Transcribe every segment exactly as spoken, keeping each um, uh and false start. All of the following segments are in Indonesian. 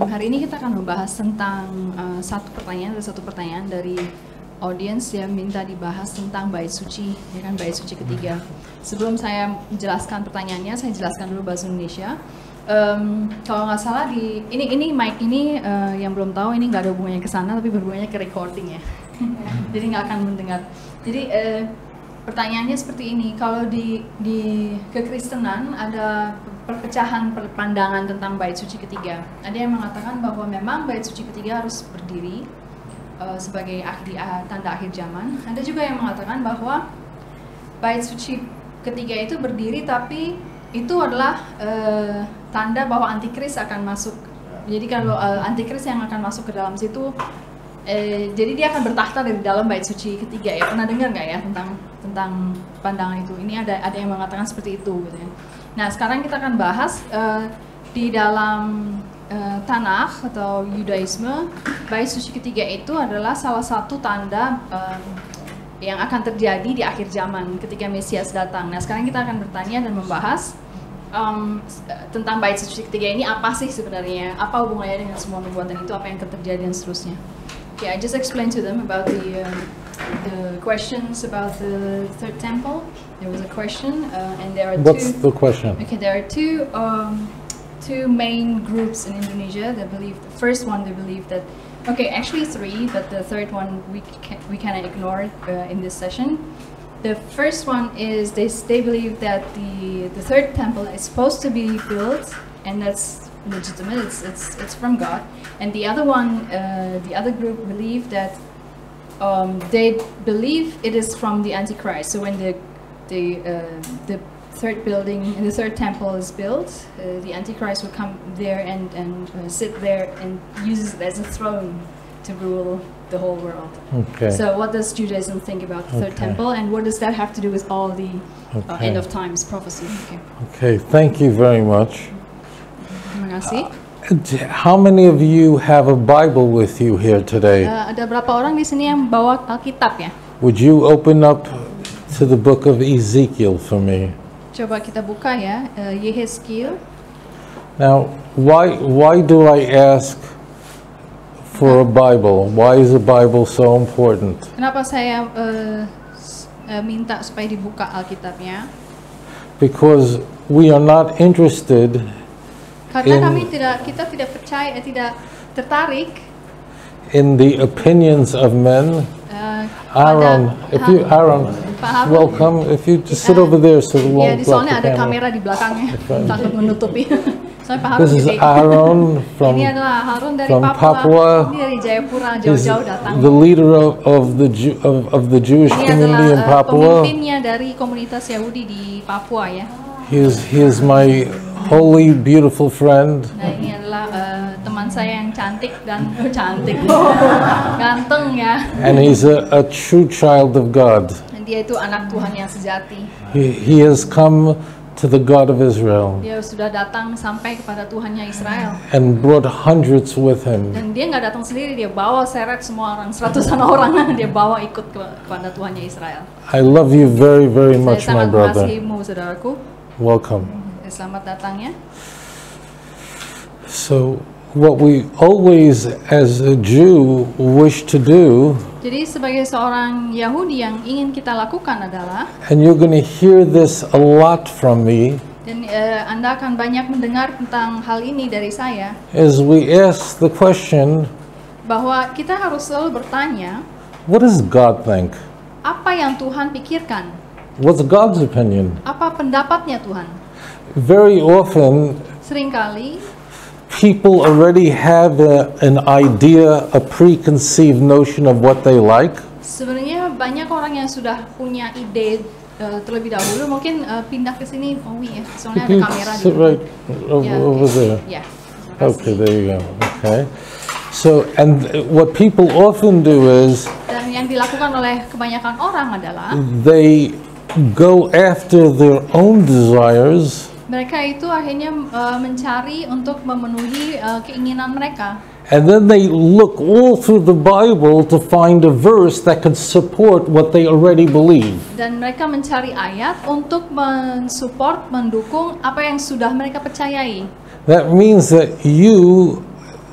Hari ini kita akan membahas tentang uh, satu pertanyaan, ada satu pertanyaan dari audiens yang minta dibahas tentang bait suci, ya kan, bait suci ketiga. Sebelum saya menjelaskan pertanyaannya, saya jelaskan dulu bahasa Indonesia. Um, kalau nggak salah di ini ini mic ini uh, yang belum tahu ini nggak ada hubungannya ke sana, tapi berhubungannya ke recording ya. Jadi nggak akan mendengar. Jadi uh, pertanyaannya seperti ini, kalau di di kekristenan ada perpecahan pandangan tentang bait suci ketiga. Ada yang mengatakan bahwa memang bait suci ketiga harus berdiri uh, sebagai akhir, uh, tanda akhir zaman. Ada juga yang mengatakan bahwa bait suci ketiga itu berdiri tapi itu adalah uh, tanda bahwa antikris akan masuk. Jadi kalau uh, antikris yang akan masuk ke dalam situ, eh, jadi dia akan bertakhta dari dalam bait suci ketiga ya. Pernah dengar nggak ya tentang tentang pandangan itu? Ini ada ada yang mengatakan seperti itu gitu ya. Nah, sekarang kita akan bahas uh, di dalam uh, Tanakh atau Yudaisme, bait suci ketiga itu adalah salah satu tanda um, yang akan terjadi di akhir zaman ketika Mesias datang. Nah, sekarang kita akan bertanya dan membahas um, tentang bait suci ketiga ini apa sih sebenarnya, apa hubungannya dengan semua nubuatan itu, apa yang akan terjadi dan seterusnya. Okay, I just explained to them about the uh, the questions about the third temple. There was a question, uh, and there are What's two. the question? Okay, there are two um, two main groups in Indonesia that believe. The first one, they believe that. Okay, actually three, but the third one we can we cannot ignore uh, in this session. The first one is they they believe that the the third temple is supposed to be built, and that's legitimate. It's it's it's from God. And the other one, uh, the other group believe that. Um, they believe it is from the Antichrist. So when the the uh, the third building and the third temple is built, uh, the Antichrist will come there and and uh, sit there and use it as a throne to rule the whole world. Okay. So what does Judaism think about the third Okay. temple, and what does that have to do with all the uh, Okay. end of times prophecy? Okay. Okay, thank you very much. Terima kasih. How many of you have a Bible with you here today? Uh, ada berapa orang di sini yang bawa Alkitab ya? Would you open up to the book of Ezekiel for me? Coba kita buka ya, uh, Yehezkiel. Now, why why do I ask for a Bible? Why is a Bible so important? Kenapa saya uh, s- uh, minta supaya dibuka Alkitabnya? Because we are not interested Karena In- kami tidak, kita tidak percaya, eh, tidak tertarik in the opinions of men. uh, Aaron, pada if you Aaron, Pak Harun. welcome. If you just sit Uh, over there so it Ya, won't di block soalnya the ada camera. kamera di belakangnya, takut menutupi. Soalnya Pak Harun This is gede. Aaron from Ini adalah Harun dari from Papua. Papua. Ini dari Jayapura, He's jauh-jauh datang. the leader of, of the Jew, of, of the Jewish Ini community in adalah uh, Papua. pemimpinnya dari komunitas Yahudi di Papua ya. He is he is my holy, beautiful friend. Nah, ini adalah uh, teman saya yang cantik dan oh, cantik, ganteng ya. And he's a, a true child of God. Dan dia itu anak Tuhan yang sejati. He, he has come to the God of Israel Dia sudah datang sampai kepada Tuhannya Israel. and brought hundreds with him. Dan dia nggak datang sendiri, dia bawa seret semua orang, seratusan orang, dia bawa ikut ke, kepada Tuhannya Israel. I love you very, very Saya much, my sangat brother. mengasihimu, saudaraku. Welcome. Selamat datang ya. So, what we always, as a Jew, wish to do, Jadi sebagai seorang Yahudi yang ingin kita lakukan adalah, and you're going to hear this a lot from me, dan eh, Anda akan banyak mendengar tentang hal ini dari saya, is we ask the question, bahwa kita harus selalu bertanya, what does God think? apa yang Tuhan pikirkan? What's God's opinion? Apa pendapatnya Tuhan? Very often, Seringkali people already have a, an idea, a preconceived notion of what they like. sebenarnya banyak orang yang sudah punya ide eh, terlebih dahulu. Mungkin eh, pindah ke sini, Owi ya, soalnya ada You kamera di sit right over, Ya, over oke. there. Ya, terima kasih. Okay, there you go. Okay. So, and what people often do is Dan yang dilakukan oleh kebanyakan orang adalah they go after their own desires, mereka itu akhirnya uh, mencari untuk memenuhi uh, keinginan mereka. and then they look all through the Bible to find a verse that could support what they already believe. Dan mereka mencari ayat untuk mensupport, mendukung apa yang sudah mereka percayai. That means that you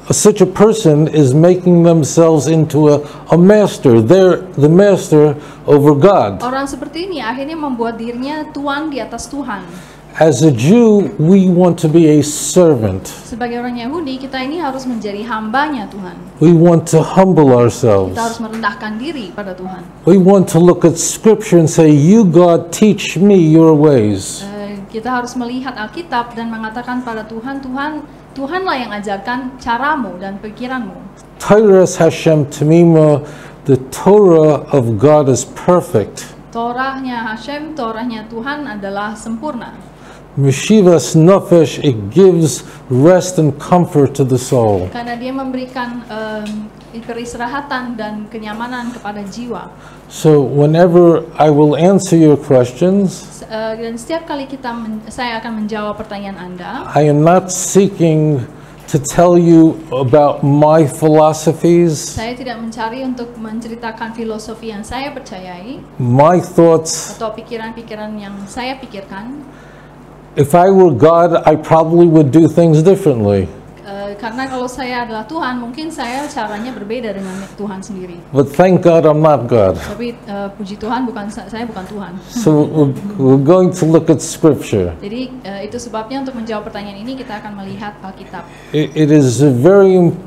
such a person is making themselves into a, a master. They're the master over God. Orang seperti ini akhirnya membuat dirinya tuan di atas Tuhan. As a Jew, we want to be a servant. Sebagai orang Yahudi, kita ini harus menjadi hambanya Tuhan. We want to humble ourselves. Kita harus merendahkan diri pada Tuhan. We want to look at Scripture and say, "You, God, teach me your ways." Uh, kita harus melihat Alkitab dan mengatakan pada Tuhan, Tuhan, Tuhanlah yang ajarkan caramu dan pikiranmu. Torah Hashem Tamima, the Torah of God is perfect. Torahnya Hashem, Torahnya Tuhan adalah sempurna. Meshivas Nefesh, it gives rest and comfort to the soul. Karena dia memberikan um, peristirahatan dan kenyamanan kepada jiwa. So whenever I will answer your questions, Uh, dan setiap kali kita men- saya akan menjawab pertanyaan Anda. I am not seeking to tell you about my philosophies, Saya tidak mencari untuk menceritakan filosofi yang saya percayai my thoughts. atau pikiran-pikiran yang saya pikirkan. If I were God, I probably would do things differently. Uh, karena kalau saya adalah Tuhan, mungkin saya caranya berbeda dengan Tuhan sendiri. But thank God I'm not God. Tapi uh, puji Tuhan, bukan saya bukan Tuhan. So we're, we're going to look at Scripture. Jadi uh, itu sebabnya untuk menjawab pertanyaan ini kita akan melihat Alkitab. It, it is a very. im-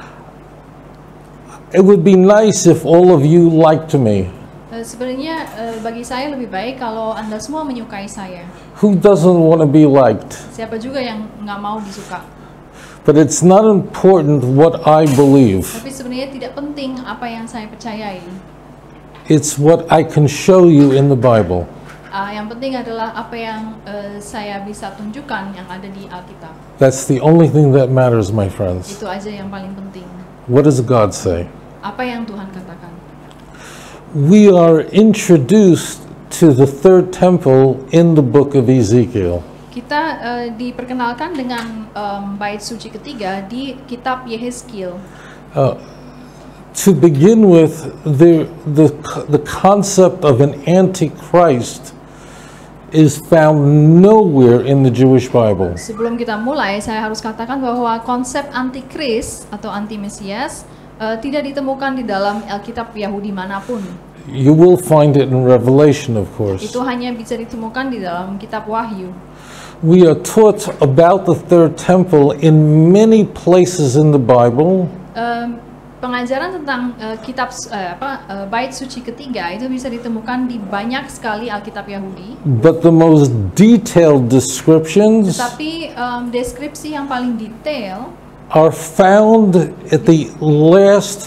It would be nice if all of you liked me. Uh, sebenarnya uh, bagi saya lebih baik kalau Anda semua menyukai saya. Who doesn't want to be liked? Siapa juga yang nggak mau disuka. But it's not important what I believe. Tapi sebenarnya tidak penting apa yang saya percayai. It's what I can show you in the Bible. Uh, yang penting adalah apa yang uh, saya bisa tunjukkan yang ada di Alkitab. That's the only thing that matters, my friends. Itu aja yang paling penting. What does God say? Apa yang Tuhan katakan? We are introduced to the third temple in the book of Ezekiel. Kita uh, diperkenalkan dengan um, bait suci ketiga di kitab Yehezkiel. Uh, to begin with, the, the, the concept of an antichrist is found nowhere in the Jewish Bible. Sebelum kita mulai, saya harus katakan bahwa konsep antikris atau anti-mesias uh, tidak ditemukan di dalam Alkitab Yahudi manapun. You will find it in Revelation, of course. Itu hanya bisa ditemukan di dalam kitab Wahyu. We are taught about the third temple in many places in the Bible. Um, pengajaran tentang uh, kitab uh, apa uh, bait suci ketiga itu bisa ditemukan di banyak sekali Alkitab Yahudi. But the most detailed descriptions Tetapi um, deskripsi yang paling detail are found at the last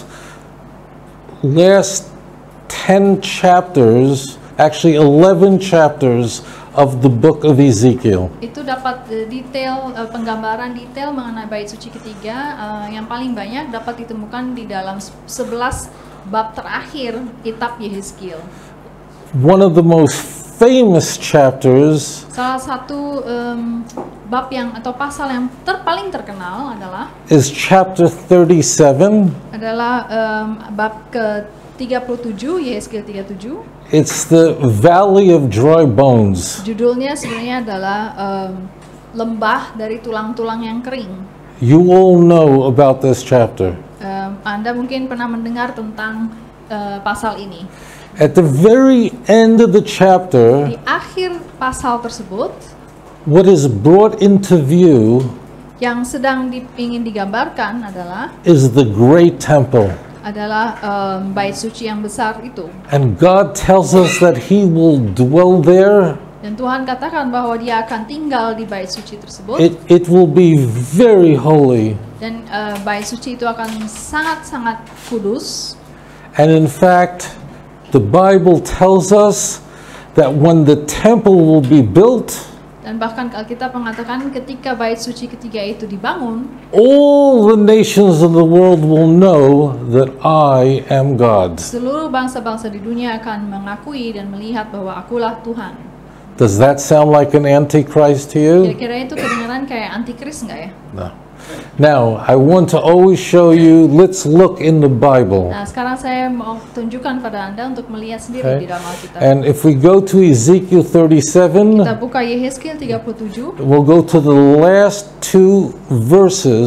last ten chapters, actually eleven chapters of the book of Ezekiel. itu dapat uh, detail uh, penggambaran detail mengenai bait suci ketiga uh, yang paling banyak dapat ditemukan di dalam sebelas bab terakhir kitab Yehezkiel. One of the most famous chapters Salah satu um, bab yang atau pasal yang ter, paling terkenal adalah is chapter thirty-seven. adalah um, bab ke tiga puluh tujuh, Yehezkiel tiga puluh tujuh. It's the Valley of Dry Bones. Judulnya sebenarnya adalah um, lembah dari tulang-tulang yang kering. You all know about this chapter. Um, Anda mungkin pernah mendengar tentang uh, pasal ini. At the very end of the chapter, Di akhir pasal tersebut, what is brought into view yang sedang di, ingin digambarkan adalah is the great temple. adalah um, bait suci yang besar itu. And God tells us that He will dwell there. Dan Tuhan katakan bahwa Dia akan tinggal di bait suci tersebut. It, it will be very holy. Dan uh, bait suci itu akan sangat-sangat kudus. And in fact, the Bible tells us that when the temple will be built, Dan bahkan Alkitab mengatakan ketika bait suci ketiga itu dibangun, all the nations of the world will know that I am God. seluruh bangsa-bangsa di dunia akan mengakui dan melihat bahwa akulah Tuhan. Does that sound like an antichrist to you? Kira-kira itu kedengaran kayak antikris nggak ya? No. Now, I want to always show you, let's look in the Bible. Nah, sekarang saya mau tunjukkan pada Anda untuk melihat sendiri Okay. di dalam Alkitab. And if we go to Ezekiel thirty-seven, Kita buka Yehezkiel tiga puluh tujuh. we'll go to the last two verses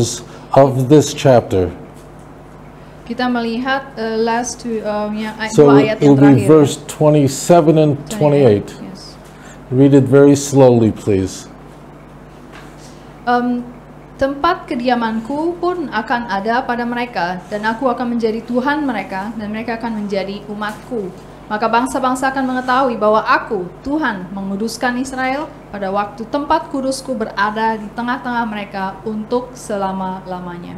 of this chapter. Kita melihat uh, last two um, yang ay- So dua ayat it yang will be terakhir. verse twenty-seven and twenty-eight. Yes. Read it very slowly, please. Um, tempat kediamanku pun akan ada pada mereka, dan aku akan menjadi Tuhan mereka, dan mereka akan menjadi umatku. Maka bangsa-bangsa akan mengetahui bahwa aku, Tuhan, menguduskan Israel pada waktu tempat kudusku berada di tengah-tengah mereka untuk selama-lamanya.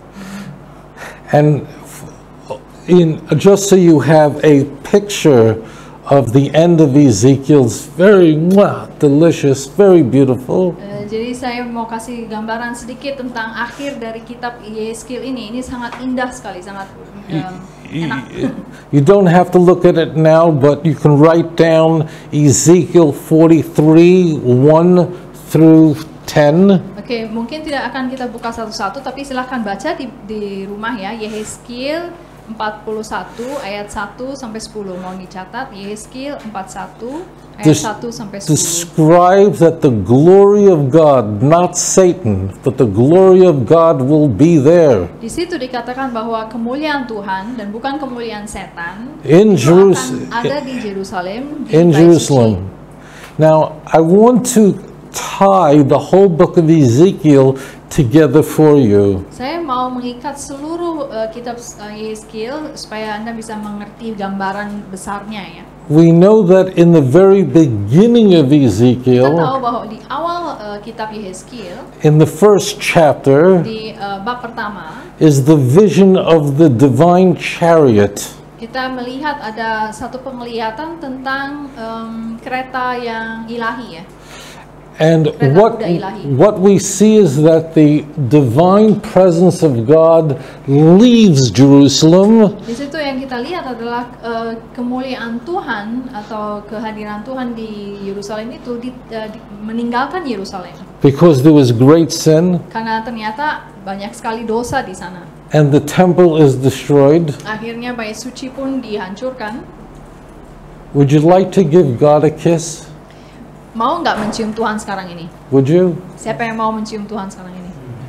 And f- in, just so you have a picture of the end of Ezekiel's very mwah, delicious, very beautiful. Eh, jadi saya mau kasih gambaran sedikit tentang akhir dari kitab Yehezkiel ini. Ini sangat indah sekali, sangat um, enak. You don't have to look at it now, but you can write down Ezekiel forty-three, one through ten. Oke, mungkin tidak akan kita buka satu-satu, tapi silahkan baca di, di rumah ya. Yehezkiel empat puluh satu ayat satu sampai sepuluh. Mau dicatat Yehezkiel empat puluh satu ayat Des- satu sampai sepuluh. Describes that the glory of God, not Satan, but the glory of God will be there Di situ dikatakan bahwa kemuliaan Tuhan dan bukan kemuliaan setan in itu akan Jerusalem. ada di Yerusalem, di In Bait Jerusalem. Suci. Now, I want to tie the whole book of Ezekiel together for you. Saya mau mengikat seluruh uh, kitab uh, Yehezkiel supaya Anda bisa mengerti gambaran besarnya ya. We know that in the very beginning of Kita tahu Ezekiel, bahwa di awal uh, kitab Yehezkiel, in the first chapter, di uh, bab pertama, is the vision of the divine chariot. kita melihat ada satu penglihatan tentang um, kereta yang ilahi ya. And Kereta what, kuda ilahi. what we see is that the divine presence of God leaves Jerusalem Di situ yang kita lihat adalah uh, kemuliaan Tuhan atau kehadiran Tuhan di Yerusalem itu di, uh, di- meninggalkan Yerusalem because there was great sin karena ternyata banyak sekali dosa di sana. and the temple is destroyed. Akhirnya bait suci pun dihancurkan. Would you like to give God a kiss? Mau nggak mencium Tuhan sekarang ini? Would you? Siapa yang mau mencium Tuhan sekarang ini?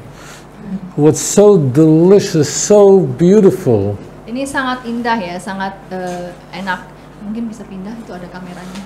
What's so delicious, so beautiful, Ini sangat indah ya, sangat uh, enak. Mungkin bisa pindah, itu ada kameranya.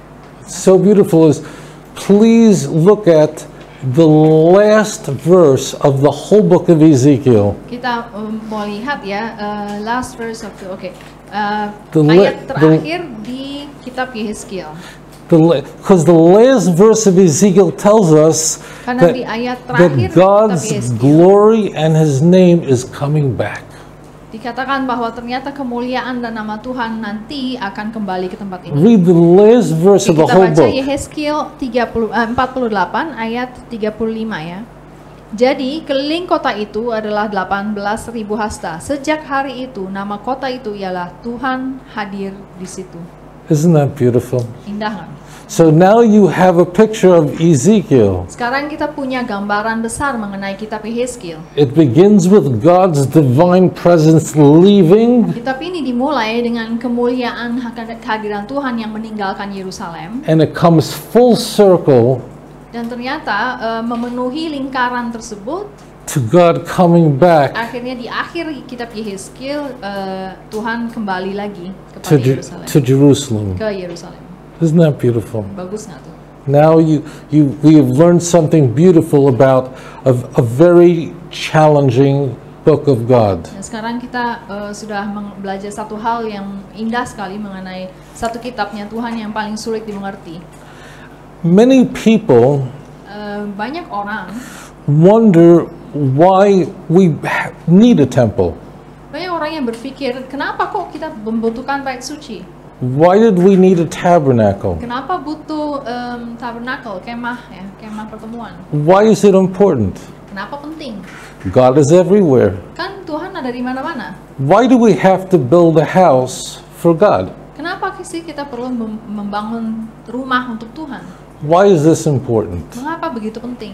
so beautiful is please look at the last verse of the whole book of Ezekiel. Kita um, mau lihat ya, uh, last verse of the, oke, Uh, The la- ayat the- terakhir di kitab Yehezkiel. Because the, last verse of Ezekiel tells us Karena that, di ayat that terakhir di kitab God's Yehezkiel glory and His name is coming back. dikatakan bahwa ternyata kemuliaan dan nama Tuhan nanti akan kembali ke tempat ini. Read the last verse of the Kita whole baca book. Yehezkiel tiga puluh, eh, empat puluh delapan ayat tiga puluh lima ya. Jadi keliling kota itu adalah delapan belas ribu hasta. Sejak hari itu nama kota itu ialah Tuhan hadir di situ. Isn't that beautiful? Indah kan? So now you have a picture of Ezekiel. Sekarang kita punya gambaran besar mengenai kitab Yehezkiel. It begins with God's divine presence leaving, Kitab ini dimulai dengan kemuliaan kehadiran Tuhan yang meninggalkan Yerusalem. and it comes full circle Dan ternyata uh, memenuhi lingkaran tersebut, to God coming back akhirnya di akhir kitab Yehezkiel uh, Tuhan kembali lagi kepada to, Je- Yerusalem, to Jerusalem. ke Yerusalem. Isn't that beautiful? Bagus nggak tuh? Now you, you, we have learned something beautiful about a, a very challenging book of God. Dan sekarang kita uh, sudah meng- belajar satu hal yang indah sekali mengenai satu kitabnya Tuhan yang paling sulit dimengerti. Many people Uh, banyak orang, wonder why we ha- need a temple. banyak orang yang berpikir, kenapa kok kita membutuhkan bait suci? Why did we need a tabernacle? Kenapa butuh um, tabernakel, kemah ya, kemah pertemuan? Why is it important? Kenapa penting? God is everywhere. Kan Tuhan ada di mana-mana. Why do we have to build a house for God? Kenapa sih kita perlu mem- membangun rumah untuk Tuhan? Why is this important? Mengapa begitu penting?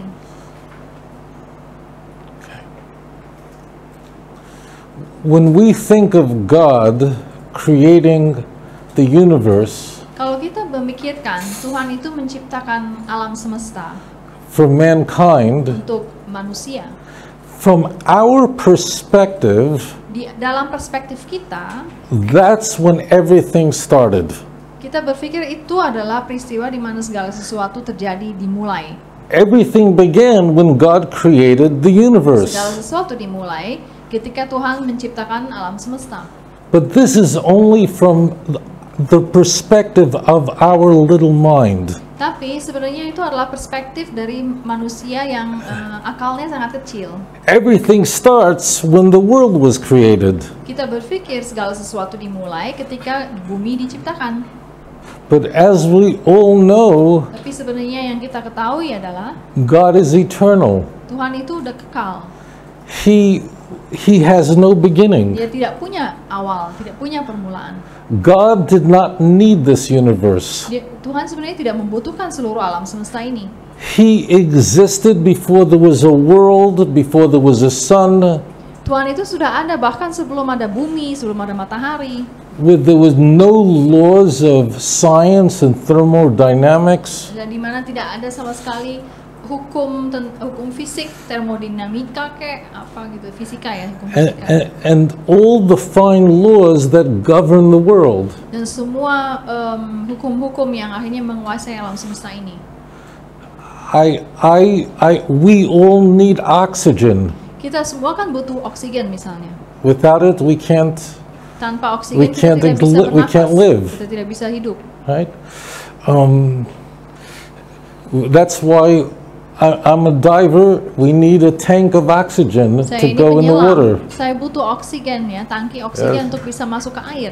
When we think of God creating the universe Kalau kita memikirkan Tuhan itu menciptakan alam semesta for mankind, untuk manusia, From our perspective, Di dalam perspektif kita, that's when everything started. kita berpikir itu adalah peristiwa di mana segala sesuatu terjadi, dimulai. Everything began when God created the universe. Segala sesuatu dimulai ketika Tuhan menciptakan alam semesta. But this is only from the perspective of our little mind. Tapi sebenarnya itu adalah perspektif dari manusia yang uh, akalnya sangat kecil. Everything starts when the world was created. Kita berpikir segala sesuatu dimulai ketika bumi diciptakan. But as we all know, Tapi sebenarnya yang kita ketahui adalah God is eternal. Tuhan itu udah kekal. He He has no beginning. Dia tidak punya awal, tidak punya permulaan. God did not need this universe. Dia, Tuhan sebenarnya tidak membutuhkan seluruh alam semesta ini. He existed before there was a world, before there was a sun, Tuhan itu sudah ada bahkan sebelum ada bumi, sebelum ada matahari. with there was no laws of science and thermodynamics. Dan di mana tidak ada sama sekali hukum ten, hukum fisik, termodinamika kayak apa gitu, fisika ya, hukum And, fisika. and, and all the fine laws that govern the world. Dan semua em, hukum-hukum yang akhirnya menguasai alam semesta ini. I, I, I, we all need oxygen. Kita semua kan butuh oksigen misalnya. Without it, we can't, Tanpa oksigen We kita can't tidak bisa li- we bernafas, can't live. kita tidak bisa hidup. right? Um, that's why I, I'm a diver. We need a tank of oxygen Saya to ini go in the water. penyelam, saya butuh oksigen ya, tangki oksigen Yes. untuk bisa masuk ke air.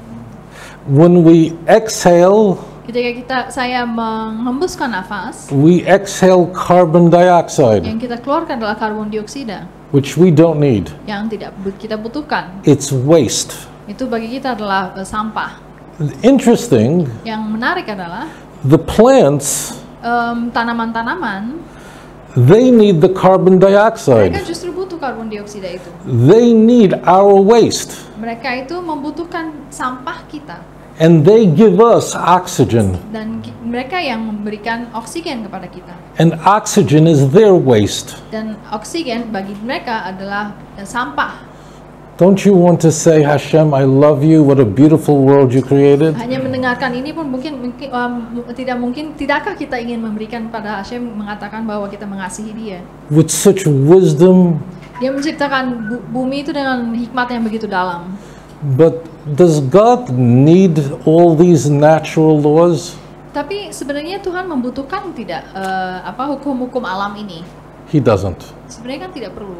When we exhale, Ketika kita saya menghembuskan nafas, we exhale carbon dioxide, yang kita keluarkan adalah karbon dioksida which we don't need. yang tidak bu- kita butuhkan. It's waste. Itu bagi kita adalah uh, sampah. Interesting, Yang menarik adalah the plants, em, tanaman-tanaman they need the carbon mereka dioxide. justru butuh karbon dioksida itu. They need our waste. Mereka itu membutuhkan sampah kita. And they give us oxygen. Dan ki- mereka yang memberikan oksigen kepada kita. And oxygen is their waste. Dan oksigen bagi mereka adalah eh, sampah. Don't you want to say, Hashem, I love you, what a beautiful world you created? Hanya mendengarkan ini pun mungkin, mungkin um, tidak mungkin tidakkah kita ingin memberikan pada Hashem, mengatakan bahwa kita mengasihi Dia. With such wisdom, Dia menciptakan bu- bumi itu dengan hikmat yang begitu dalam. but does God need all these natural laws? Tapi sebenarnya Tuhan membutuhkan tidak eh, apa hukum-hukum alam ini. He doesn't. Sebenarnya kan tidak perlu.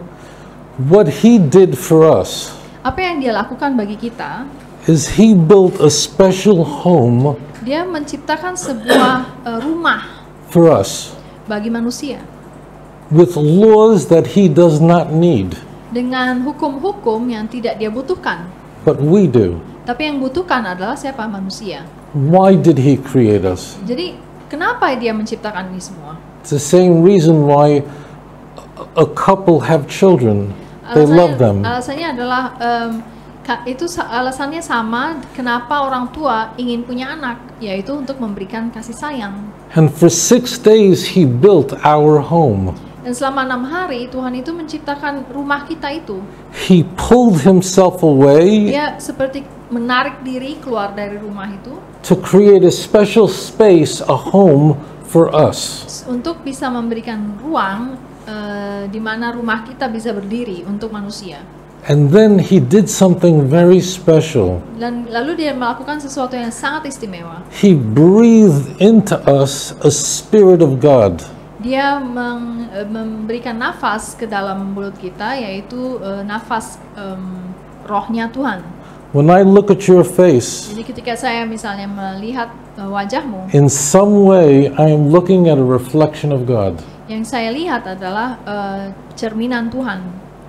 What He did for us Apa yang Dia lakukan bagi kita, is He built a special home Dia menciptakan sebuah eh, rumah for us bagi manusia with laws that He does not need, dengan hukum-hukum yang tidak Dia butuhkan. but we do. Tapi yang butuhkan adalah siapa? Manusia. Why did He create us? Jadi kenapa Dia menciptakan ini semua? It's the same reason why a a couple have children. They love them. Alasannya adalah em, ka- itu sa- alasannya sama kenapa orang tua ingin punya anak, yaitu untuk memberikan kasih sayang. And for six days He built our home. Dan selama enam hari Tuhan itu menciptakan rumah kita itu. He pulled Himself away Dia seperti menarik diri keluar dari rumah itu to create a special space, a home for us. untuk bisa memberikan ruang eh, di mana rumah kita bisa berdiri untuk manusia. And then He did something very special. Dan lalu Dia melakukan sesuatu yang sangat istimewa. He breathed into us a spirit of God. Dia meng- eh, memberikan nafas ke dalam mulut kita, yaitu eh, nafas em, rohnya Tuhan. When I look at your face, Jadi ketika saya misalnya melihat eh, wajahmu, in some way I am looking at a reflection of God. yang saya lihat adalah eh, cerminan Tuhan.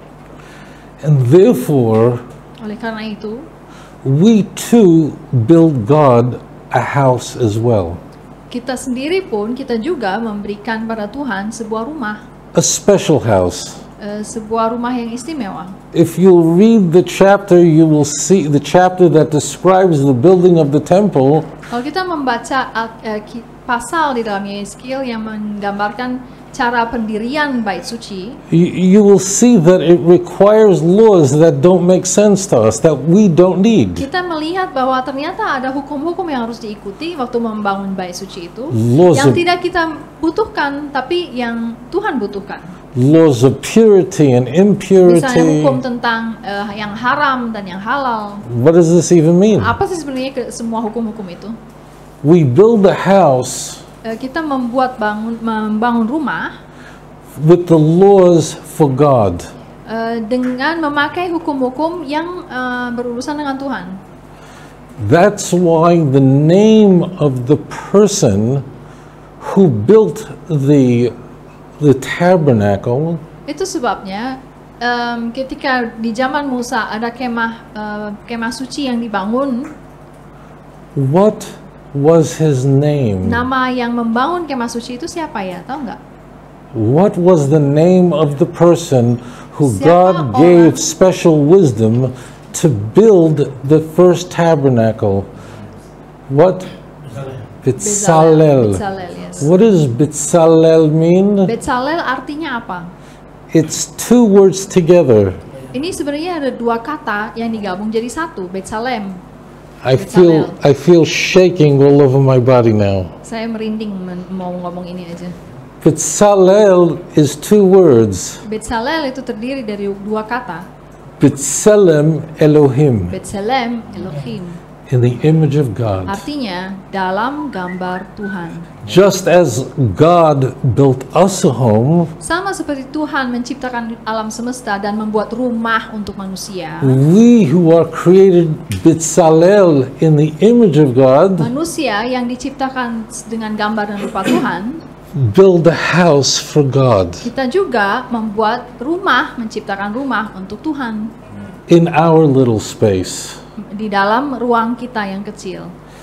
And therefore, Oleh karena itu, we too build God a house as well. kita sendiri pun kita juga memberikan pada Tuhan sebuah rumah, A special house. eh, sebuah rumah yang istimewa. If you'll read the chapter, you will see the chapter that describes the building of the temple. Kalau kita membaca al- eh, ki- pasal di dalam Yeskiel yang menggambarkan cara pendirian bait suci, you, you will see that it requires laws that don't make sense to us, that we don't need. kita melihat bahwa ternyata ada hukum-hukum yang harus diikuti waktu membangun bait suci itu, Laws yang of- tidak kita butuhkan, tapi yang Tuhan butuhkan. Laws of purity and Misalnya impurity. hukum tentang eh, yang haram dan yang halal. What does this even mean? Apa sih sebenarnya ke- semua hukum-hukum itu? We build a house Eh, kita membuat bangun membangun rumah with the laws for God. eh, dengan memakai hukum-hukum yang eh, berurusan dengan Tuhan. That's why the name of the person who built the the tabernacle Itu sebabnya em, ketika di zaman Musa ada kemah eh, kemah suci yang dibangun, what was his name? nama yang membangun kemah suci itu siapa ya? Tahu nggak? What was the name of the person who Siapa God orang- gave special wisdom to build the first tabernacle? What? Bitzalel. Bezalel, yes. What does Bitzalel mean? Bezalel artinya apa? It's two words together. Ini sebenarnya ada dua kata yang digabung jadi satu, Betsalem. I feel I feel shaking all over my body now. Saya merinding men- mau ngomong ini aja. Bitzalel is two words. Betsalel itu terdiri dari dua kata, B'Tselem Elohim, Betsalem, Elohim. in the image of God. Artinya dalam gambar Tuhan. Just as God built us a home, Sama seperti Tuhan menciptakan alam semesta dan membuat rumah untuk manusia. we who are created B'Tselel in the image of God Manusia yang diciptakan dengan gambar dan rupa Tuhan, build a house for God kita juga membuat rumah, menciptakan rumah untuk Tuhan in our little space. di dalam ruang kita yang kecil.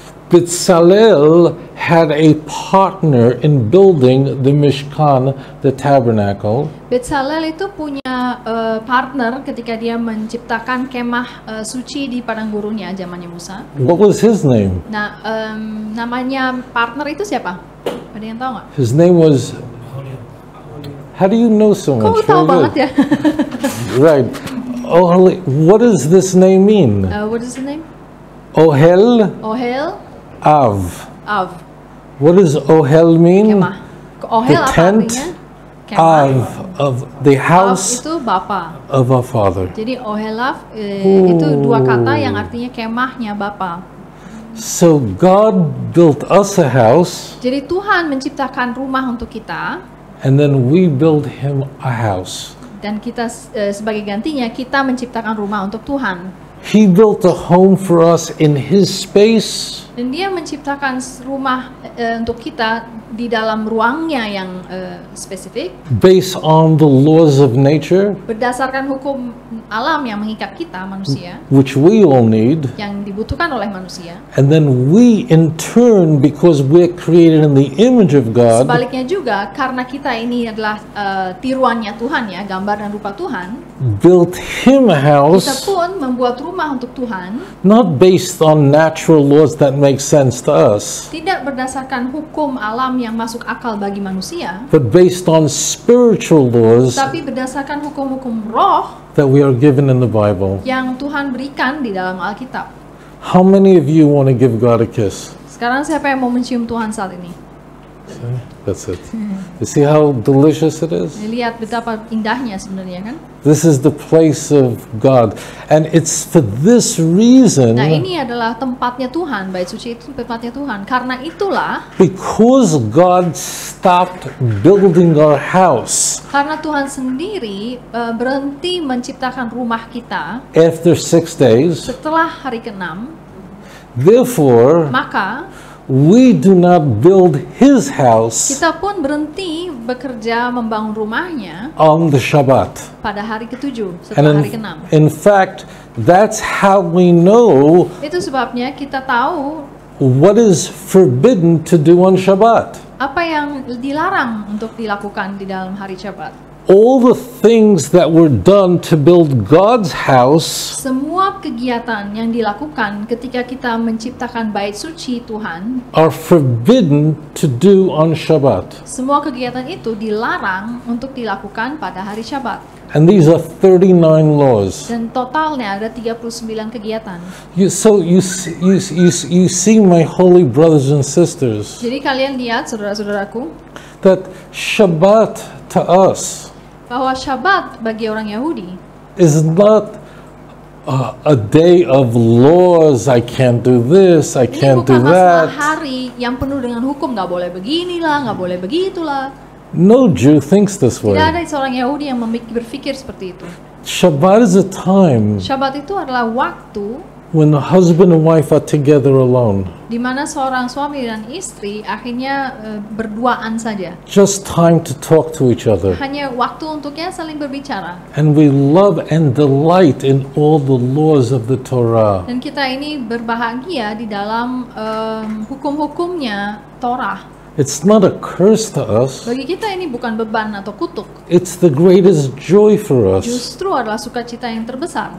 B'Tselel had a partner in building the Mishkan, the tabernacle. Betsalel itu punya eh, partner ketika dia menciptakan kemah eh, suci di padang gurunnya zamannya Musa. What was his name? Nah, em, namanya partner itu siapa? Ada yang tahu nggak? His name was. How do you know so Kok much? tahu Very banget good. ya? Right. Ohel. What does this name mean? Eh, what is the name? Ohel Ohel Av. Av. What does Ohel mean? Kemah. Ohel The apa tent artinya? Kemah. Av of the Av house itu bapa. of our Father. Jadi Ohelav eh, itu dua kata yang artinya kemahnya bapa. So God built us a house, Jadi Tuhan menciptakan rumah untuk kita and then we build Him a house. dan kita eh, sebagai gantinya kita menciptakan rumah untuk Tuhan. He built a home for us in His space, Dan dia menciptakan rumah eh, untuk kita di dalam ruangnya yang eh, spesifik based on the laws of nature, berdasarkan hukum alam yang mengikat kita manusia which we all need. yang dibutuhkan oleh manusia. And then we, in turn, because we're created in the image of God, Sebaliknya juga karena kita ini adalah eh, tiruannya Tuhan ya, gambar dan rupa Tuhan, built Him a kita house, pun membuat rumah untuk Tuhan not based on natural laws that make sense to us, tidak berdasarkan hukum alam yang masuk akal bagi manusia, but based on spiritual laws tapi berdasarkan hukum-hukum roh that we are given in the Bible. yang Tuhan berikan di dalam Alkitab. How many of you want to give God a kiss? Sekarang siapa yang mau mencium Tuhan saat ini? That's it. You see how delicious it is? Lihat betapa indahnya sebenarnya kan? This is the place of God. And it's for this reason, Nah ini adalah tempatnya Tuhan, bait suci itu tempatnya Tuhan. Karena itulah, because God stopped building our house karena Tuhan sendiri eh, berhenti menciptakan rumah kita after six days, setelah hari keenam, therefore, maka we do not build His house kita pun berhenti bekerja membangun rumahnya on the Shabbat. pada hari ketujuh And setelah hari in, keenam. in fact, that's how we know Itu sebabnya kita tahu what is forbidden to do on Shabbat. apa yang dilarang untuk dilakukan di dalam hari Syabat. All the things that were done to build God's house Semua kegiatan yang dilakukan ketika kita menciptakan bait suci Tuhan are forbidden to do on Shabbat. Semua kegiatan itu dilarang untuk dilakukan pada hari Syabat. And these are thirty-nine laws. Dan totalnya ada tiga puluh sembilan kegiatan. You, so you, see- you, you, you see, my holy brothers and sisters, Jadi kalian lihat, saudara-saudaraku, that Shabbat to us bahwa Syabat bagi orang Yahudi is not uh, a day of laws. I can't do this, I ini can't do bukan masalah that. hari yang penuh dengan hukum, nggak boleh beginilah, nggak boleh begitulah. No Jew thinks this Tidak way. ada seorang Yahudi yang memik- berpikir seperti itu. Shabbat is a time Syabat itu adalah waktu when the husband and wife are together alone. di mana seorang suami dan istri akhirnya eh, berduaan saja. Just time to talk to each other. Hanya waktu untuknya saling berbicara. And we love and delight in all the laws of the Torah. Dan kita ini berbahagia di dalam em, hukum-hukumnya Torah. It's not a curse to us. Bagi kita ini bukan beban atau kutuk. It's the greatest joy for us. Justru adalah sukacita yang terbesar.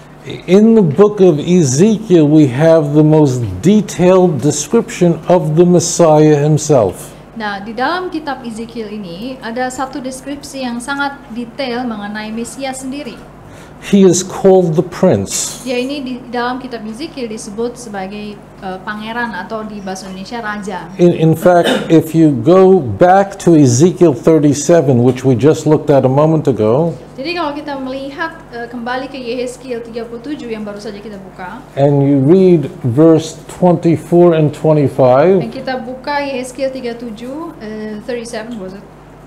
In the book of Ezekiel, we have the most detailed description of the Messiah himself. Nah, di dalam kitab Ezekiel ini ada satu deskripsi yang sangat detail mengenai Mesias sendiri. He is called the Prince. Dia ini di dalam kitab Ezekiel disebut sebagai uh, pangeran atau di bahasa Indonesia raja. In, in fact, if you go back to Ezekiel thirty-seven, which we just looked at a moment ago, Jadi kalau kita melihat uh, kembali ke Yehezkiel tiga puluh tujuh yang baru saja kita buka, and you read verse twenty-four and dan twenty-five, kita buka Yehezkiel tiga puluh tujuh, uh, thirty-seven was it?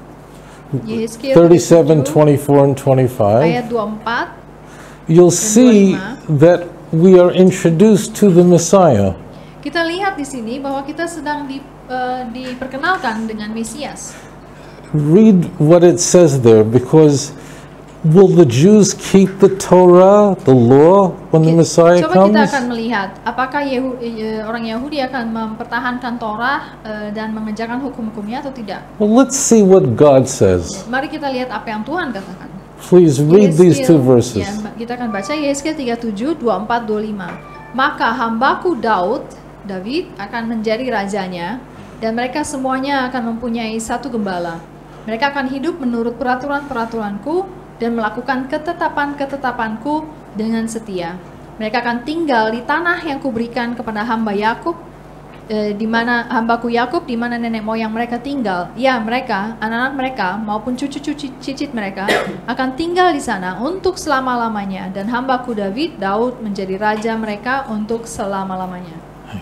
Yehezkiel thirty-seven, tiga puluh tujuh, twenty-four, and twenty-five, ayat dua puluh empat. you'll see that we are introduced to the Messiah. Kita lihat di sini bahwa kita sedang di, uh, diperkenalkan dengan Mesias. Read what it says there, because will the Jews keep the Torah, the law, when the Messiah Coba kita comes? akan melihat apakah Yehu- eh, orang Yahudi akan mempertahankan Torah eh, dan mengerjakan hukum-hukumnya atau tidak. Well, let's see what God says. Mari kita lihat apa yang Tuhan katakan. Please read these two Yehezkiel- verses. ya, kita akan baca Yehezkiel tiga puluh tujuh, dua puluh empat, dua puluh lima. Maka hambaku Daud, David akan menjadi rajanya, dan mereka semuanya akan mempunyai satu gembala. Mereka akan hidup menurut peraturan-peraturanku dan melakukan ketetapan-ketetapanku dengan setia. Mereka akan tinggal di tanah yang kuberikan kepada hamba Yakub, eh, di mana hambaku Yakub, di mana nenek moyang mereka tinggal. Ya, mereka, anak-anak mereka maupun cucu-cucu cicit mereka akan tinggal di sana untuk selama-lamanya, dan hambaku David, Daud menjadi raja mereka untuk selama-lamanya.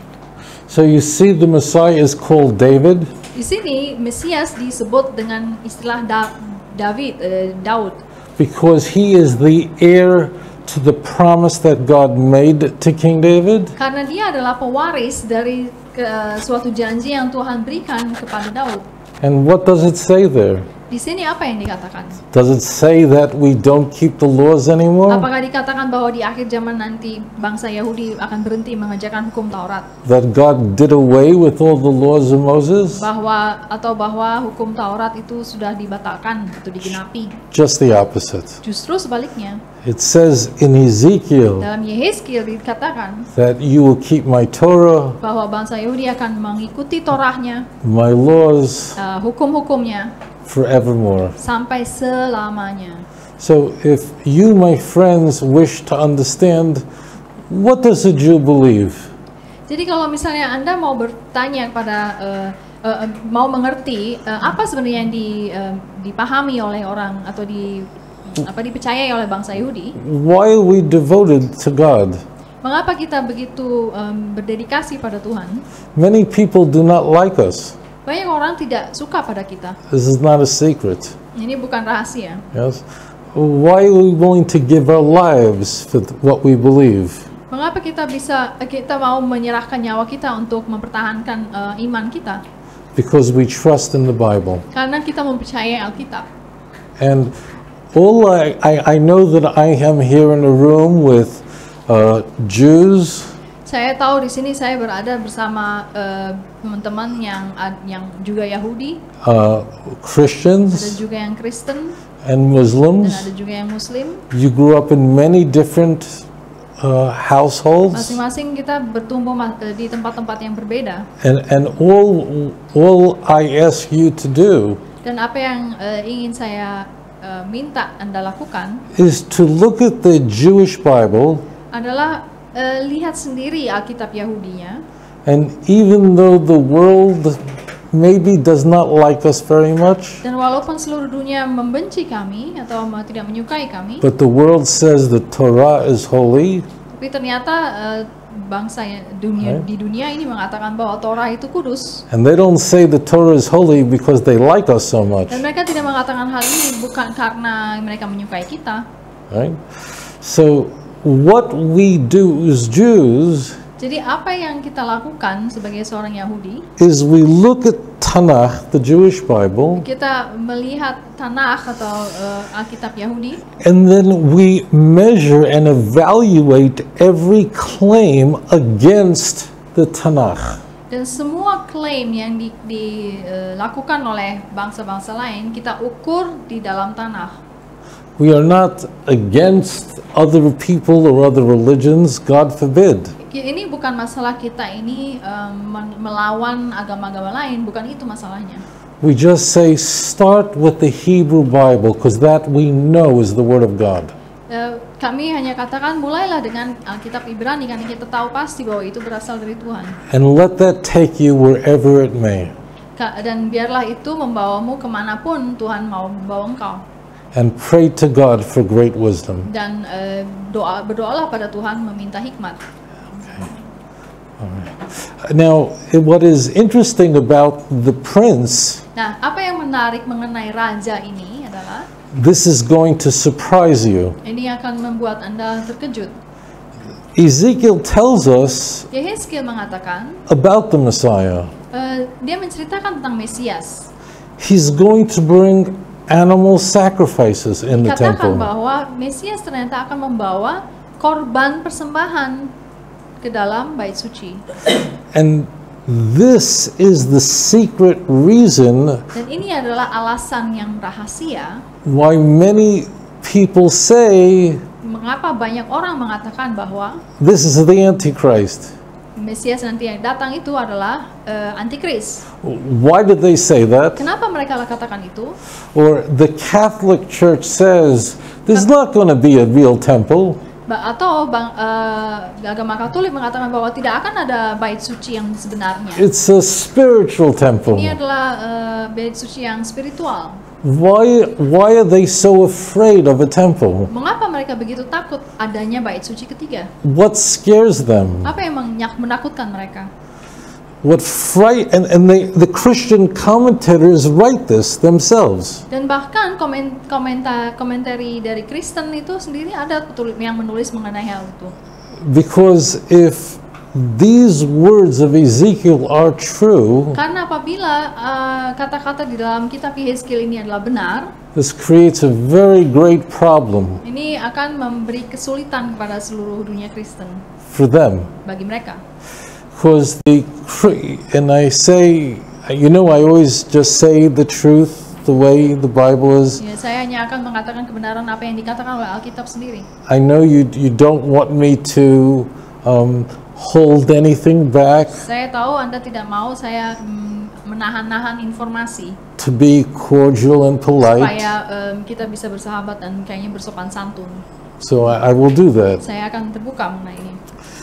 So you see, the Messiah is called David. Di sini Mesias disebut dengan istilah da- David, eh, Daud, Because he is the heir to the promise that God made to King David. karena dia adalah pewaris dari ke- suatu janji yang Tuhan berikan kepada Daud. And what does it say there? Di sini apa yang dikatakan? Does it say that we don't keep the laws anymore? Apakah dikatakan bahwa di akhir zaman nanti bangsa Yahudi akan berhenti mengerjakan hukum Taurat? That God did away with all the laws of Moses? Bahwa atau bahwa hukum Taurat itu sudah dibatalkan atau digenapi? Just the opposite. Justru sebaliknya. It says in Ezekiel Dalam Yehezkiel dikatakan that you will keep my Torah, bahwa bangsa Yahudi akan mengikuti Torahnya, my laws uh, hukum-hukumnya forevermore. sampai selamanya. So if you, my friends, wish to understand, what does a Jew believe? Jadi kalau misalnya Anda mau bertanya kepada uh, uh, mau mengerti uh, apa sebenarnya yang di, uh, dipahami oleh orang atau di apa dipercayai oleh bangsa Yahudi, Why are we devoted to God? mengapa kita begitu um, berdedikasi pada Tuhan? Many people do not like us. Banyak orang tidak suka pada kita. This is not a secret. Ini bukan rahasia. Yes. Why are we willing to give our lives for th- what we believe? Mengapa kita bisa kita mau menyerahkan nyawa kita untuk mempertahankan uh, iman kita? Because we trust in the Bible. Karena kita mempercayai Alkitab. And all I, I, I know that I am here in a room with uh, Jews, Saya tahu di sini saya berada bersama uh, teman-teman yang ad- yang juga Yahudi, uh, ada Christians, juga yang Kristen, and dan Muslims. ada juga yang Muslim. You grew up in many different uh, households, Masing-masing kita bertumbuh ma- eh, di tempat-tempat yang berbeda. and and all all I ask you to do Dan apa yang eh, ingin saya eh, minta Anda lakukan is to look at the Jewish Bible, adalah eh, lihat sendiri Alkitab Yahudinya. and even though the world maybe does not like us very much, Dan walaupun seluruh dunia membenci kami atau me- tidak menyukai kami, but the world says the Torah is holy, tapi ternyata eh, bangsa yang dunia Right. di dunia ini mengatakan bahwa Torah itu kudus. and they don't say the Torah is holy because they like us so much, Dan mereka tidak mengatakan hal ini bukan karena mereka menyukai kita. right? So what we do as Jews Jadi apa yang kita lakukan sebagai seorang Yahudi, is we look at Tanakh, the Jewish Bible, kita melihat Tanakh atau eh, Alkitab Yahudi, and then we measure and evaluate every claim against the Tanakh. dan semua klaim yang di- dilakukan oleh bangsa-bangsa lain kita ukur di dalam Tanakh. We are not against other people or other religions, God forbid. Ini bukan masalah kita ini em, men- melawan agama-agama lain, bukan itu masalahnya. We just say start with the Hebrew Bible because that we know is the Word of God. Eh, kami hanya katakan mulailah dengan Alkitab Ibrani karena kita tahu pasti bahwa itu berasal dari Tuhan. And let that take you wherever it may. Ka- Dan biarlah itu membawamu kemanapun Tuhan mau membawa engkau. And pray to God for great wisdom. Dan eh, doa berdoalah pada Tuhan meminta hikmat. Now, what is interesting about the prince, Nah, apa yang menarik mengenai raja ini adalah this is going to surprise you. ini akan membuat Anda terkejut. Ezekiel tells us Yehezkiel mengatakan, about the Messiah. eh, dia menceritakan tentang Mesias. He's going to bring animal sacrifices in the Dikatakan temple. bahwa Mesias ternyata akan membawa korban persembahan ke dalam bait suci. And this is the secret reason Dan ini adalah alasan yang rahasia why many people say mengapa banyak orang mengatakan bahwa this is the Antichrist. Mesias nanti yang datang itu adalah eh, antikris. Why did they say that? Kenapa mereka katakan itu? Or the Catholic Church says there's not going to be a real temple. Ba- atau bang, eh, agama Katolik mengatakan bahwa tidak akan ada bait suci yang sebenarnya. It's a spiritual temple. Ini adalah eh, bait suci yang spiritual. Why, why are they so afraid of a temple? Mengapa mereka begitu takut adanya bait suci ketiga? What scares them? Apa yang menyak- menakutkan mereka? What fright and, and they, the Christian commentators write this themselves. Dan bahkan komen, komentar komentari dari Kristen itu sendiri ada petul- yang menulis mengenai hal itu. Because if these words of Ezekiel are true, Karena apabila eh, kata-kata di dalam kitab Yehezkiel ini adalah benar, this creates a very great problem ini akan memberi kesulitan kepada seluruh dunia Kristen for them. bagi mereka. Because the, cre- and I say, you know, I always just say the truth the way the Bible is. Ya, saya hanya akan mengatakan kebenaran apa yang dikatakan oleh Alkitab sendiri. I know you, you don't want me to um, hold anything back, Saya tahu Anda tidak mau saya mm, menahan-nahan informasi to be cordial and polite. supaya em, kita bisa bersahabat dan kayaknya bersopan santun. So I, I will do that. Saya akan terbuka mengenai ini.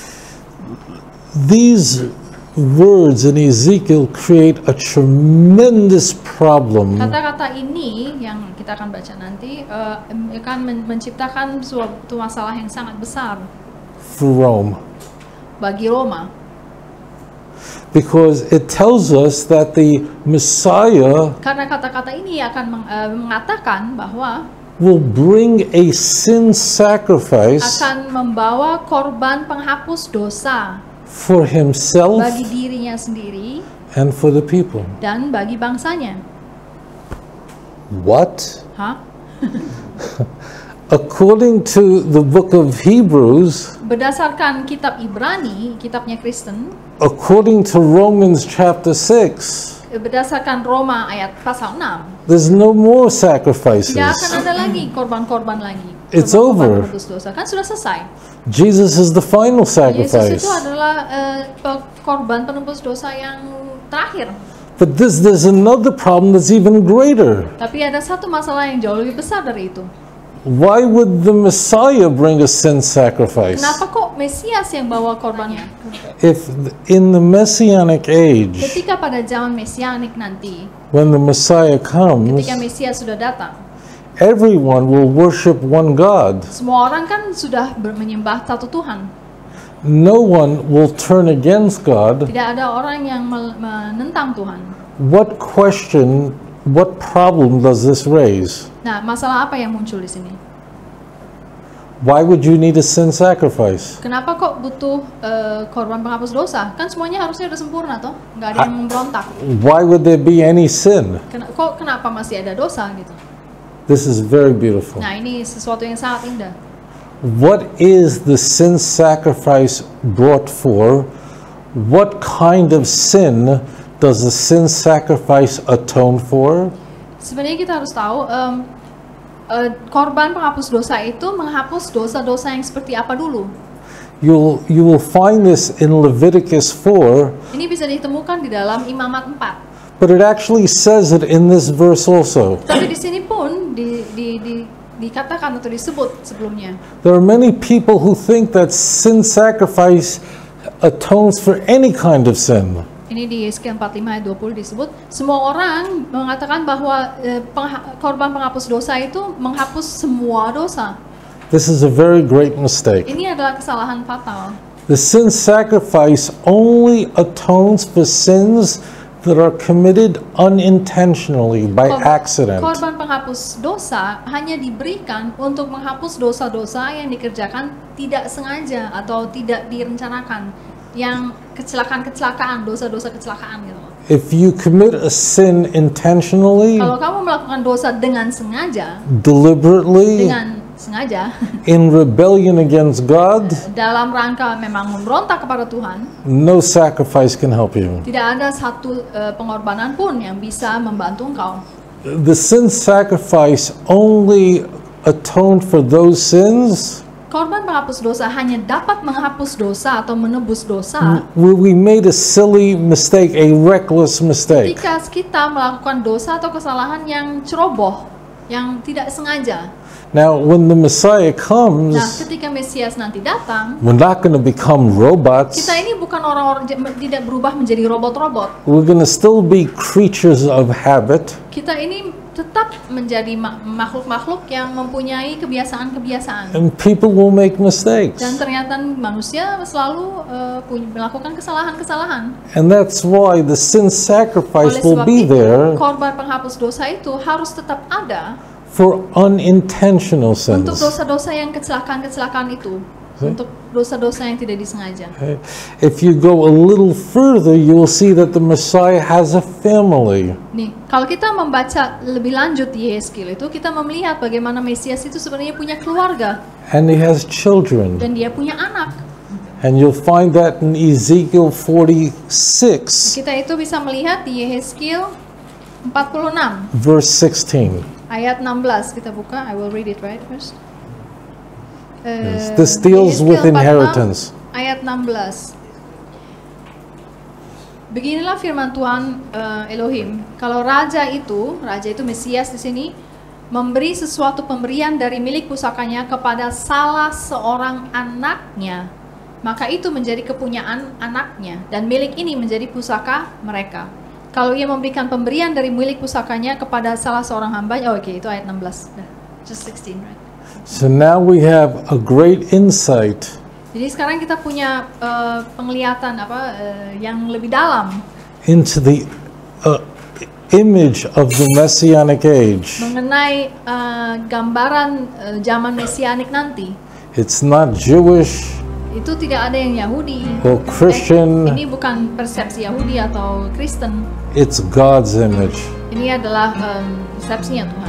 These words in Ezekiel create a tremendous problem Kata-kata ini yang kita akan baca nanti eh, akan men- menciptakan suatu masalah yang sangat besar for Rome. bagi Roma. Because it tells us that the Messiah Karena kata-kata ini akan meng- eh, mengatakan bahwa will bring a sin sacrifice akan membawa korban penghapus dosa for himself bagi dirinya sendiri and for the people. dan bagi bangsanya. What? Hah? According to the book of Hebrews, Berdasarkan kitab Ibrani, kitabnya Kristen, according to Romans chapter six, berdasarkan Roma ayat pasal enam, there's no more tidak akan sacrifices. ada lagi korban-korban lagi. It's Korban-korban over. penebus dosa kan sudah selesai. Jesus is the final Yesus sacrifice. itu adalah uh, pe- korban penebus dosa yang terakhir. But this, there's another problem that's even greater. Tapi ada satu masalah yang jauh lebih besar dari itu. Why would the Messiah bring a sin sacrifice? Kenapa kok Mesias yang bawa korbannya? If in the Messianic age, Ketika pada zaman Mesianik nanti, when the Messiah comes, ketika Mesias sudah datang, everyone will worship one God. semua orang kan sudah ber- menyembah satu Tuhan. No one will turn against God. Tidak ada orang yang mel- menentang Tuhan. What question, what problem does this raise? Nah, masalah apa yang muncul di sini? Why would you need a sin sacrifice? Kenapa kok butuh eh, korban penghapus dosa? Kan semuanya harusnya udah sempurna toh, nggak ada yang memberontak. Why would there be any sin? Ken- kok kenapa masih ada dosa gitu? This is very beautiful. Nah, ini sesuatu yang sangat indah. What is the sin sacrifice brought for? What kind of sin does the sin sacrifice atone for? Sebenarnya kita harus tahu em, eh, korban penghapus dosa itu menghapus dosa-dosa yang seperti apa dulu. You'll, you will find this in Leviticus four, Ini bisa ditemukan di dalam Imamat empat. but it actually says it in this verse also. Tapi di sini pun di, di, di, dikatakan atau disebut sebelumnya. There are many people who think that sin sacrifice atones for any kind of sin. Ini di Yeskiel empat puluh lima ayat dua puluh disebut, semua orang mengatakan bahwa eh, pengha- korban penghapus dosa itu menghapus semua dosa. This is a very great mistake. Ini adalah kesalahan fatal. The sin sacrifice only atones for sins that are committed unintentionally by Korban- accident. Korban penghapus dosa hanya diberikan untuk menghapus dosa-dosa yang dikerjakan tidak sengaja atau tidak direncanakan, yang kecelakaan-kecelakaan, dosa-dosa kecelakaan gitu. If you commit a sin intentionally, Kalau kamu melakukan dosa dengan sengaja, deliberately, dengan sengaja in rebellion against God, dalam rangka memang memberontak kepada Tuhan, no sacrifice can help you. tidak ada satu eh, pengorbanan pun yang bisa membantu engkau. The sin sacrifice only atoned for those sins Korban penghapus dosa hanya dapat menghapus dosa atau menebus dosa where we made a silly mistake, a reckless mistake. ketika kita melakukan dosa atau kesalahan yang ceroboh, yang tidak sengaja. Now, when the Messiah Nah, comes, ketika Mesias nanti datang, we're not going to become robots. kita ini bukan orang-orang j- tidak berubah menjadi robot-robot. We're going to still be creatures of habit. Kita ini tetap menjadi ma- makhluk-makhluk yang mempunyai kebiasaan-kebiasaan. And people will make mistakes. Dan ternyata manusia selalu eh, punya- melakukan kesalahan-kesalahan. And that's why the sin sacrifice Oleh will sebab be itu, there korban penghapus dosa itu harus tetap ada for unintentional untuk sins. dosa-dosa yang kecelakaan-kecelakaan itu, untuk dosa-dosa yang tidak disengaja. Okay? If you go a little further, you will see that the Messiah has a family. Nih, kalau kita membaca lebih lanjut di Yeskiel itu, kita melihat bagaimana Mesias itu sebenarnya punya keluarga And he has children. dan dia punya anak. And you'll find that in Ezekiel forty-six, Kita itu bisa melihat di Yeskiel empat puluh enam verse sixteen. ayat enam belas. Kita buka, I will read it right first. Yes, Eh, this deals with Yeskiel empat puluh enam inheritance. Ayat enam belas. Beginilah firman Tuhan eh, Elohim, kalau raja itu, raja itu Mesias di sini, memberi sesuatu pemberian dari milik pusakanya kepada salah seorang anaknya, maka itu menjadi kepunyaan anaknya dan milik ini menjadi pusaka mereka. Kalau ia memberikan pemberian dari milik pusakanya kepada salah seorang hamba, oh oke, okay, itu ayat enam belas. Nah, just sixteen, right? So now we have a great insight Jadi sekarang kita punya eh, penglihatan apa eh, yang lebih dalam into the uh, image of the Messianic age. mengenai eh, gambaran eh, zaman Mesianik nanti. It's not Jewish Itu tidak ada yang Yahudi. or Christian, Eh, ini bukan persepsi Yahudi atau Kristen. it's God's image. Ini adalah em, persepsinya Tuhan.